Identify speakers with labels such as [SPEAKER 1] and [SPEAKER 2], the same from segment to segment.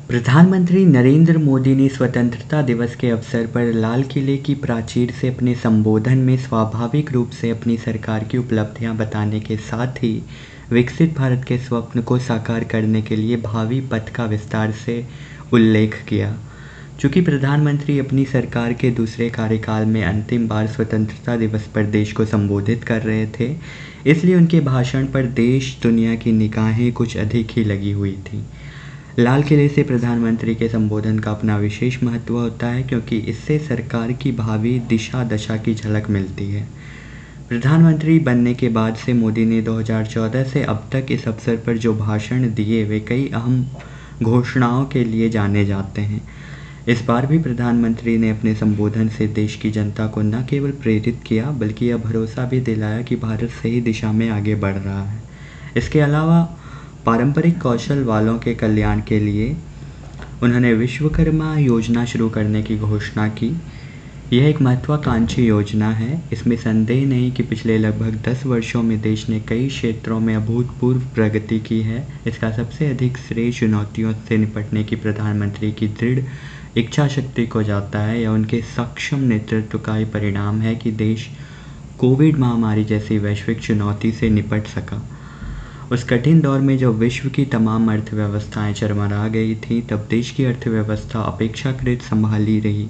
[SPEAKER 1] प्रधानमंत्री नरेंद्र मोदी ने स्वतंत्रता दिवस के अवसर पर लाल किले की प्राचीर से अपने संबोधन में स्वाभाविक रूप से अपनी सरकार की उपलब्धियां बताने के साथ ही विकसित भारत के स्वप्न को साकार करने के लिए भावी पथ का विस्तार से उल्लेख किया। चूँकि प्रधानमंत्री अपनी सरकार के दूसरे कार्यकाल में अंतिम बार स्वतंत्रता दिवस पर देश को संबोधित कर रहे थे, इसलिए उनके भाषण पर देश दुनिया की निगाहें कुछ अधिक ही लगी हुई थीं। लाल किले से प्रधानमंत्री के संबोधन का अपना विशेष महत्व होता है, क्योंकि इससे सरकार की भावी दिशा दशा की झलक मिलती है। प्रधानमंत्री बनने के बाद से मोदी ने 2014 से अब तक इस अवसर पर जो भाषण दिए वे कई अहम घोषणाओं के लिए जाने जाते हैं। इस बार भी प्रधानमंत्री ने अपने संबोधन से देश की जनता को न केवल प्रेरित किया बल्कि यह भरोसा भी दिलाया कि भारत सही दिशा में आगे बढ़ रहा है। इसके अलावा पारंपरिक कौशल वालों के कल्याण के लिए उन्होंने विश्वकर्मा योजना शुरू करने की घोषणा की। यह एक महत्वाकांक्षी योजना है। इसमें संदेह नहीं कि पिछले लगभग 10 वर्षों में देश ने कई क्षेत्रों में अभूतपूर्व प्रगति की है। इसका सबसे अधिक श्रेय चुनौतियों से निपटने की प्रधानमंत्री की दृढ़ इच्छा शक्ति को जाता है। यह उनके सक्षम नेतृत्व का ही परिणाम है कि देश कोविड महामारी जैसी वैश्विक चुनौती से निपट सका। उस कठिन दौर में जब विश्व की तमाम अर्थव्यवस्थाएं चरमरा गई थीं, तब देश की अर्थव्यवस्था अपेक्षाकृत संभाली रही।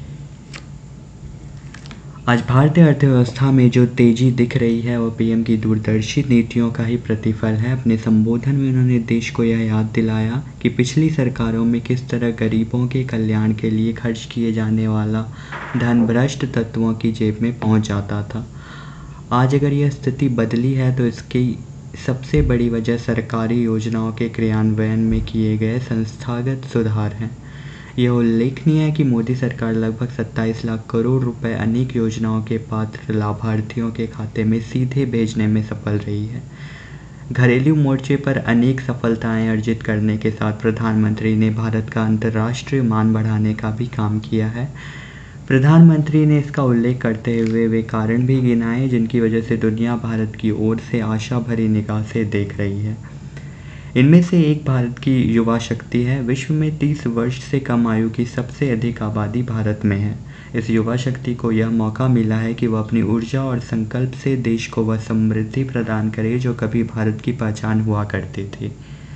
[SPEAKER 1] आज भारतीय अर्थव्यवस्था में जो तेजी दिख रही है वह पीएम की दूरदर्शी नीतियों का ही प्रतिफल है। अपने संबोधन में उन्होंने देश को यह याद दिलाया कि पिछली सरकारों में किस तरह गरीबों के कल्याण के लिए खर्च किए जाने वाला धन भ्रष्ट तत्वों की जेब में पहुंच जाता था। आज अगर यह स्थिति बदली है तो इसकी सबसे बड़ी वजह सरकारी योजनाओं के क्रियान्वयन में किए गए संस्थागत सुधार हैं। यह उल्लेखनीय है कि मोदी सरकार लगभग 27 लाख करोड़ रुपए अनेक योजनाओं के पात्र लाभार्थियों के खाते में सीधे भेजने में सफल रही है। घरेलू मोर्चे पर अनेक सफलताएं अर्जित करने के साथ प्रधानमंत्री ने भारत का अंतर्राष्ट्रीय मान बढ़ाने का भी काम किया है। प्रधानमंत्री ने इसका उल्लेख करते हुए वे कारण भी गिनाए जिनकी वजह से दुनिया भारत की ओर से आशा भरी निगाह से देख रही है। इनमें से एक भारत की युवा शक्ति है। विश्व में 30 वर्ष से कम आयु की सबसे अधिक आबादी भारत में है। इस युवा शक्ति को यह मौका मिला है कि वह अपनी ऊर्जा और संकल्प से देश को वह समृद्धि प्रदान करे जो कभी भारत की पहचान हुआ करती थी।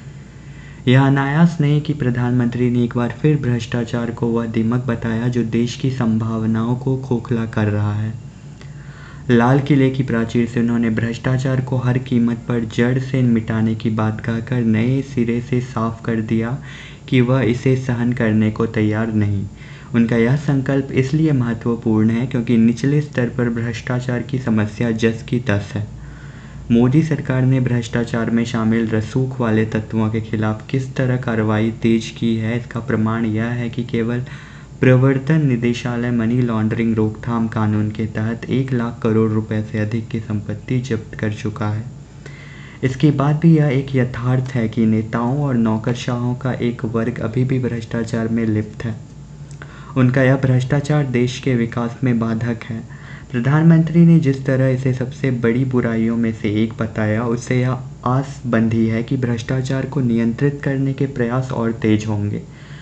[SPEAKER 1] यह अनायास नहीं कि प्रधानमंत्री ने एक बार फिर भ्रष्टाचार को वह दीमक बताया जो देश की संभावनाओं को खोखला कर रहा है। लाल किले की प्राचीर से उन्होंने भ्रष्टाचार को हर कीमत पर जड़ से मिटाने की बात कहकर नए सिरे से साफ कर दिया कि वह इसे सहन करने को तैयार नहीं। उनका यह संकल्प इसलिए महत्वपूर्ण है क्योंकि निचले स्तर पर भ्रष्टाचार की समस्या जस की तस है। मोदी सरकार ने भ्रष्टाचार में शामिल रसूख वाले तत्वों के खिलाफ किस तरह कार्रवाई तेज की है, इसका प्रमाण यह है कि केवल प्रवर्तन निदेशालय मनी लॉन्ड्रिंग रोकथाम कानून के तहत 1 लाख करोड़ रुपए से अधिक की संपत्ति जब्त कर चुका है। इसके बाद भी यह एक यथार्थ है कि नेताओं और नौकरशाहों का एक वर्ग अभी भी भ्रष्टाचार में लिप्त है। उनका यह भ्रष्टाचार देश के विकास में बाधक है। प्रधानमंत्री ने जिस तरह इसे सबसे बड़ी बुराइयों में से एक बताया, उससे यह आस बंधी है कि भ्रष्टाचार को नियंत्रित करने के प्रयास और तेज होंगे।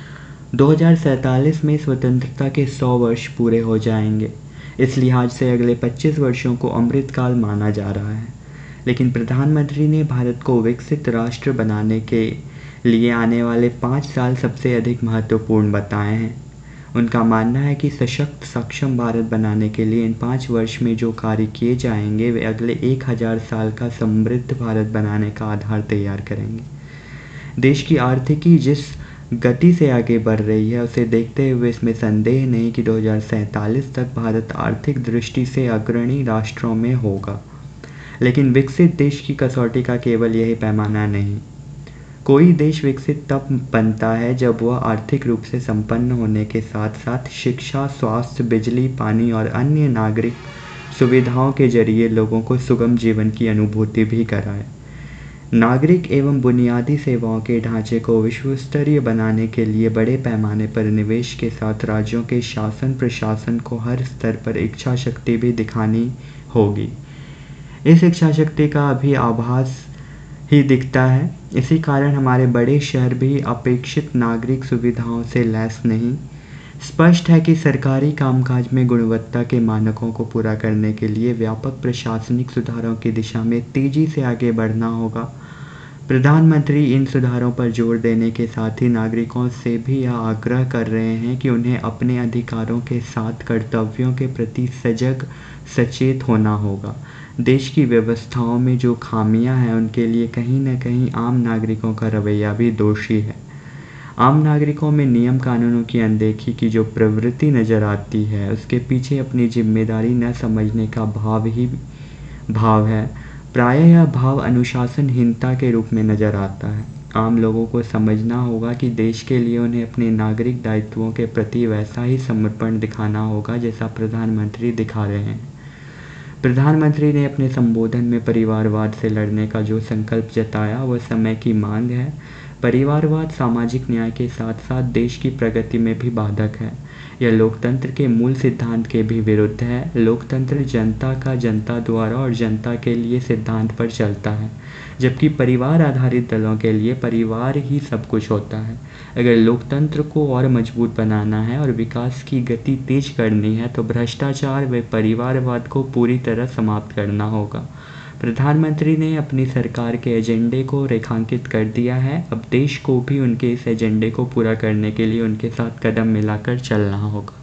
[SPEAKER 1] 2047 में स्वतंत्रता के 100 वर्ष पूरे हो जाएंगे। इस लिहाज से अगले 25 वर्षों को अमृतकाल माना जा रहा है। लेकिन प्रधानमंत्री ने भारत को विकसित राष्ट्र बनाने के लिए आने वाले 5 साल सबसे अधिक महत्वपूर्ण बताए हैं। उनका मानना है कि सशक्त सक्षम भारत बनाने के लिए इन 5 वर्ष में जो कार्य किए जाएंगे वे अगले 1000 साल का समृद्ध भारत बनाने का आधार तैयार करेंगे। देश की आर्थिकी जिस गति से आगे बढ़ रही है उसे देखते हुए इसमें संदेह नहीं कि 2047 तक भारत आर्थिक दृष्टि से अग्रणी राष्ट्रों में होगा। लेकिन विकसित देश की कसौटी का केवल यही पैमाना नहीं। कोई देश विकसित तब बनता है जब वह आर्थिक रूप से संपन्न होने के साथ साथ शिक्षा, स्वास्थ्य, बिजली, पानी और अन्य नागरिक सुविधाओं के जरिए लोगों को सुगम जीवन की अनुभूति भी कराए। नागरिक एवं बुनियादी सेवाओं के ढांचे को विश्व स्तरीय बनाने के लिए बड़े पैमाने पर निवेश के साथ राज्यों के शासन प्रशासन को हर स्तर पर इच्छा शक्ति भी दिखानी होगी। इस इच्छा शक्ति का अभी आभास ही दिखता है। इसी कारण हमारे बड़े शहर भी अपेक्षित नागरिक सुविधाओं से लैस नहीं। स्पष्ट है कि सरकारी कामकाज में गुणवत्ता के मानकों को पूरा करने के लिए व्यापक प्रशासनिक सुधारों की दिशा में तेजी से आगे बढ़ना होगा। प्रधानमंत्री इन सुधारों पर जोर देने के साथ ही नागरिकों से भी यह आग्रह कर रहे हैं कि उन्हें अपने अधिकारों के साथ कर्तव्यों के प्रति सजग सचेत होना होगा। देश की व्यवस्थाओं में जो खामियां हैं उनके लिए कहीं न कहीं आम नागरिकों का रवैया भी दोषी है। आम नागरिकों में नियम कानूनों की अनदेखी की जो प्रवृत्ति नज़र आती है उसके पीछे अपनी जिम्मेदारी न समझने का भाव है। प्रायः यह भाव अनुशासनहीनता के रूप में नज़र आता है। आम लोगों को समझना होगा कि देश के लिए उन्हें अपने नागरिक दायित्वों के प्रति वैसा ही समर्पण दिखाना होगा जैसा प्रधानमंत्री दिखा रहे हैं। प्रधानमंत्री ने अपने संबोधन में परिवारवाद से लड़ने का जो संकल्प जताया वह समय की मांग है। परिवारवाद सामाजिक न्याय के साथ साथ देश की प्रगति में भी बाधक है। यह लोकतंत्र के मूल सिद्धांत के भी विरुद्ध है। लोकतंत्र जनता का जनता द्वारा और जनता के लिए सिद्धांत पर चलता है, जबकि परिवार आधारित दलों के लिए परिवार ही सब कुछ होता है। अगर लोकतंत्र को और मजबूत बनाना है और विकास की गति तेज करनी है तो भ्रष्टाचार व परिवारवाद को पूरी तरह समाप्त करना होगा। प्रधानमंत्री ने अपनी सरकार के एजेंडे को रेखांकित कर दिया है। अब देश को भी उनके इस एजेंडे को पूरा करने के लिए उनके साथ कदम मिलाकर चलना होगा।